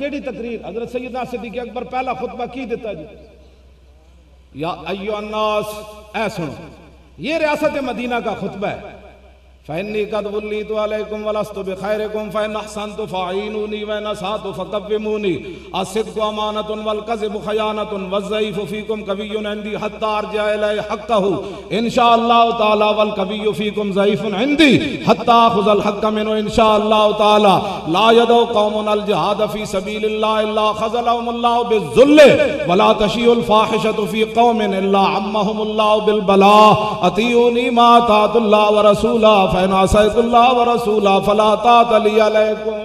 केड़ी तकरीर हजरत सैयदना सिद्दीक़ अकबर पहला खुतबा की देता जी, या अय्युहन्नास, ऐ सुनो, ये रियासत मदीना का खुतबा है। फ़इन्नी क़द वल्लीतु अलैकुम वलस्तु बिखैरिकुम फ़इन अहसनतु फ़अईनूनी व इन असअतु फ़क़व्विमूनी अस्सिद्क़ु अमानतुन वल कज़िबु ख़यानतुन वज़्ज़ईफ़ु फ़ीकुम क़विय्युन इंदी हत्ता अर्जिअ इलैहि हक़्क़हु इंशाअल्लाहु तआला वल क़विय्यु फ़ीकुम ज़ईफ़ुन इंदी हत्ता आख़ुज़ल हक़्क़ मिन्हु इंशाअल्लाहु तआला ला यदउ क़ौमुन अल जिहाद फ़ी सबीलिल्लाहि इल्ला ख़ज़लहुमुल्लाहु बिज़्ज़ुल्लि वला तशीउल फ़ाहिशतु फ़ी क़ौमिन इल्ला अम्महुमुल्लाहु बिल बला अतीऊनी मा अताअतुल्लाह व रसूला फ़इन असैतुल्लाह व रसूला फला ताअत ली अलैकुम।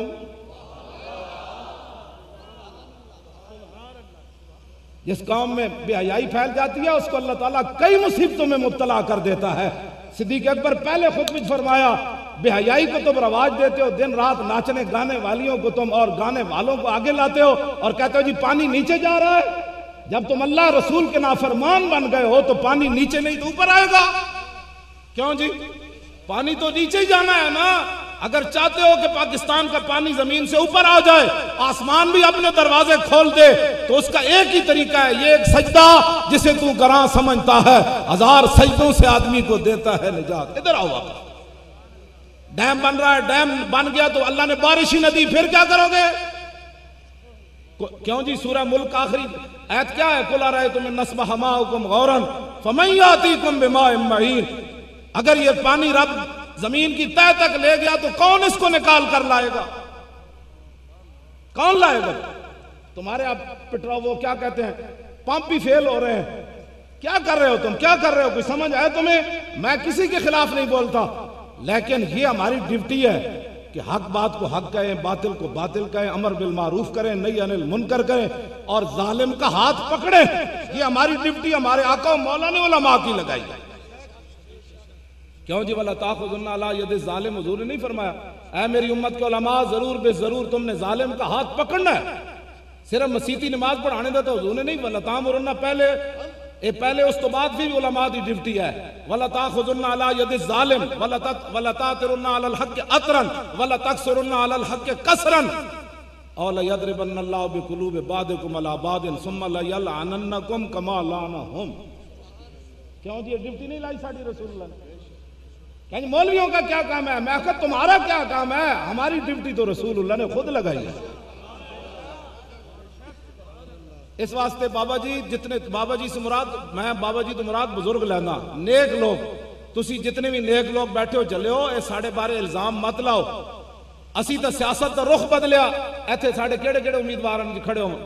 जिस कौम में बेहयाई फैल जाती है उसको अल्लाह ताला कई मुसीबतों में मुब्तला कर देता है। सिद्दीक़ अकबर पहले खुद भी फरमाया, बेहयाई को तुम रवाज देते हो, दिन रात नाचने गाने वालियों को तुम और गाने वालों को आगे लाते हो और कहते हो जी पानी नीचे जा रहा है। जब तुम अल्लाह रसूल के नाफरमान बन गए हो तो पानी नीचे नहीं तो ऊपर आएगा। क्यों जी? पानी तो नीचे ही जाना है ना। अगर चाहते हो कि पाकिस्तान का पानी जमीन से ऊपर आ जाए, आसमान भी अपने दरवाजे खोल दे, तो उसका एक ही तरीका है, ये एक सजदा जिसे तू गरां समझता है, 1000 सजदों से आदमी को देता है निजात। इधर आओ आप। डैम बन रहा है, डैम बन गया तो अल्लाह ने बारिश ही न दी, फिर क्या करोगे? क्यों जी? सूरह मुल्क आखिरी आयत क्या है? कुल अरअयतुम इन नस्बह माअकुम गौरन फमन यातीकुम बिमाइन महीन। अगर ये पानी रब जमीन की तह तक ले गया तो कौन इसको निकाल कर लाएगा? कौन लाएगा? तुम्हारे आप पेट्रोल वो क्या कहते हैं, पंप भी फेल हो रहे हैं। क्या कर रहे हो तुम? क्या कर रहे हो? कोई समझ आए तुम्हें? मैं किसी के खिलाफ नहीं बोलता, लेकिन ये हमारी ड्यूटी है कि हक बात को हक कहें, बातिल को बातिल कहें, अमर बिल मारूफ करें, नही अनिल मुनकर करें और जालिम का हाथ पकड़े। ये हमारी ड्यूटी हमारे आका मौला ने उलमा की लगाई है। क्यों जी? वला ताख़ुज़ुन्ना अला यदि ज़ालिम, हुज़ूर ने नहीं फरमाया ऐ मेरी उम्मत के उलमा जरूर बेजरूर तुमने जालिम का हाथ पकड़ना है। सिर्फ मसीती नमाज पढ़ाने का तो हुज़ूर ने नहीं, वला तामुरुन्ना पहले उस तो बाद भी उलमा की ड्यूटी है। वला ताख़ुज़ुन्ना अला यदि ज़ालिम वला तातिरुन्ना अलल हक़्क़ि अतरन वला तकसुरुन्ना अलल हक़्क़ि कसरन औ ला यदरिबन्नल्लाहु बिक़ुलूबि बादिकुम अला बादिन सुम्मा ला यलअनन्नकुम कमा लानहुम। क्यों जी? ड्यूटी नहीं लाई साडी रसूलुल्लाह ने। कहीं मौलवियों का क्या काम है? मैं कहता तुम्हारा क्या काम है? हमारी ड्यूटी तो रसूलुल्लाह ने खुद लगाई है। इस वास्ते बाबा जी जितने, बाबा जी से मुराद, मैं बाबा जी तो मुराद बुजुर्ग लेना, नेक लोग, तुसी जितने भी नेक लोग बैठे हो चले हो, ये साढ़े बारे इल्जाम मत लाओ। असी तो सियासत का रुख बदलिया, इत्थे साढ़े केड़े केड़े उम्मीदवार खड़े हो।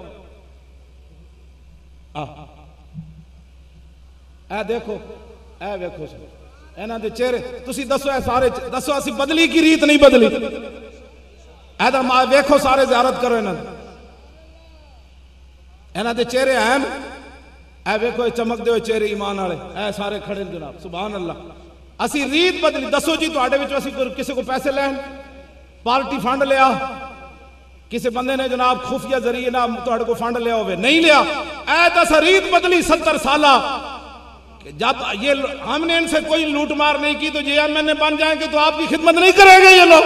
ए देखो, ए वेखो इन्हां दे चेहरे, तुसी दसो ए सारे दसो असी बदली की रीत नहीं बदली? ऐदा वेखो सारे ज़ियारत करो इन्हां दे चेहरे हैं। ए वेखो चमकदे हुए चेहरे ईमान वाले, ए सारे खड़े जनाब, सुभान अल्लाह। असी रीत बदली? दसो जी तुहाडे विचों असी किसी को पैसे लैन, पार्टी फंड लिया, किसी बंदे ने जनाब खुफिया जरिए ना तुहाडे को फंड लिया होवे, नहीं लिया। ए दस रीत बदली 70 साला। जब ये हमने इनसे कोई लूट मार नहीं की तो JMN बन जाएंगे तो आपकी खिदमत नहीं करेंगे ये लोग।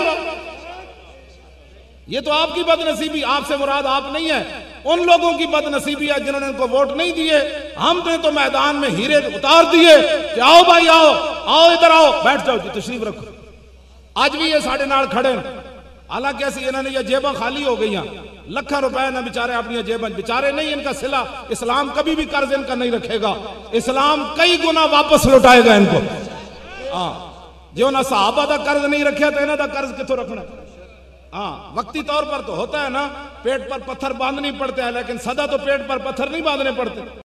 ये तो आपकी बदनसीबी, आपसे मुराद आप नहीं है, उन लोगों की बदनसीबी है जिन्होंने इनको वोट नहीं दिए। हमने तो मैदान में हीरे उतार दिए कि आओ भाई आओ, आओ इधर आओ, बैठ जाओ जी, तशरीफ रखो। आज भी ये साढ़े नाल खड़े, हालांकि ऐसी इन्होंने ये जेबा खाली हो गई, लाखों रुपए ना बेचारे अपनी जेबन, बेचारे नहीं, इनका सिला इस्लाम कभी भी कर्ज इनका नहीं रखेगा, इस्लाम कई गुना वापस लौटाएगा इनको। हाँ, जो ना सहाबा का कर्ज नहीं रखे तो इन्हों का कर्ज कितों रखना? हाँ, वक्ती तौर पर तो होता है ना, पेट पर पत्थर बांधनी पड़ते हैं, लेकिन सदा तो पेट पर पत्थर नहीं बांधने पड़ते।